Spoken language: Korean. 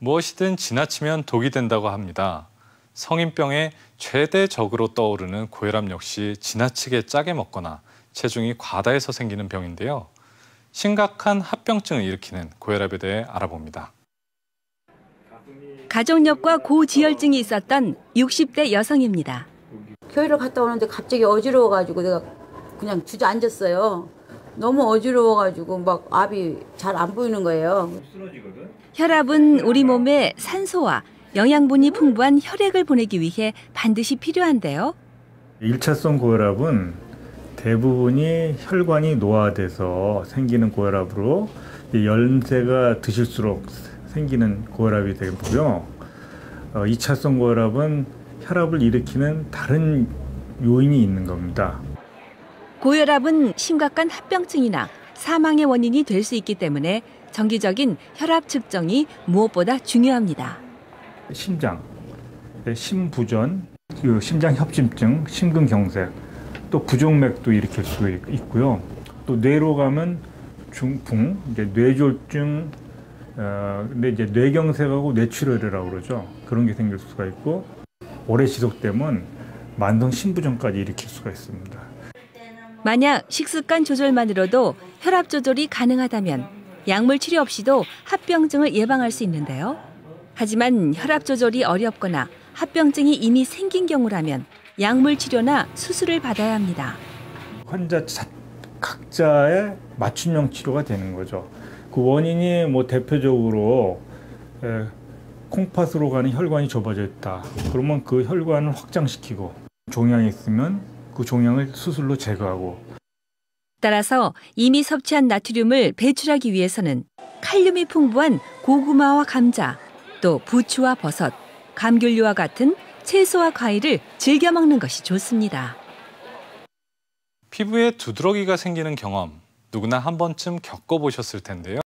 무엇이든 지나치면 독이 된다고 합니다. 성인병의 최대 적으로 떠오르는 고혈압 역시 지나치게 짜게 먹거나 체중이 과다해서 생기는 병인데요. 심각한 합병증을 일으키는 고혈압에 대해 알아봅니다. 가족력과 고지혈증이 있었던 60대 여성입니다. 교회를 갔다 오는데 갑자기 어지러워가지고 내가 그냥 주저앉았어요. 너무 어지러워가지고 막 압이 잘 안 보이는 거예요. 혈압은 우리 몸에 산소와 영양분이 풍부한 혈액을 보내기 위해 반드시 필요한데요. 1차성 고혈압은 대부분이 혈관이 노화돼서 생기는 고혈압으로 연세가 드실수록 생기는 고혈압이 되고요. 2차성 고혈압은 혈압을 일으키는 다른 요인이 있는 겁니다. 고혈압은 심각한 합병증이나 사망의 원인이 될 수 있기 때문에 정기적인 혈압 측정이 무엇보다 중요합니다. 심장, 심부전, 심장협심증, 심근경색, 또 부종맥도 일으킬 수 있고요. 또 뇌로 가면 중풍, 뇌졸중, 근데 이제 뇌경색하고 뇌출혈이라고 그러죠. 그런 게 생길 수가 있고 오래 지속되면 만성 심부전까지 일으킬 수가 있습니다. 만약 식습관 조절만으로도 혈압 조절이 가능하다면 약물 치료 없이도 합병증을 예방할 수 있는데요. 하지만 혈압 조절이 어렵거나 합병증이 이미 생긴 경우라면 약물 치료나 수술을 받아야 합니다. 환자 각자의 맞춤형 치료가 되는 거죠. 그 원인이 대표적으로 콩팥으로 가는 혈관이 좁아져 있다. 그러면 그 혈관을 확장시키고 종양이 있으면 그 종양을 수술로 제거하고. 따라서 이미 섭취한 나트륨을 배출하기 위해서는 칼륨이 풍부한 고구마와 감자, 또 부추와 버섯, 감귤류와 같은 채소와 과일을 즐겨 먹는 것이 좋습니다. 피부에 두드러기가 생기는 경험 누구나 한 번쯤 겪어보셨을 텐데요.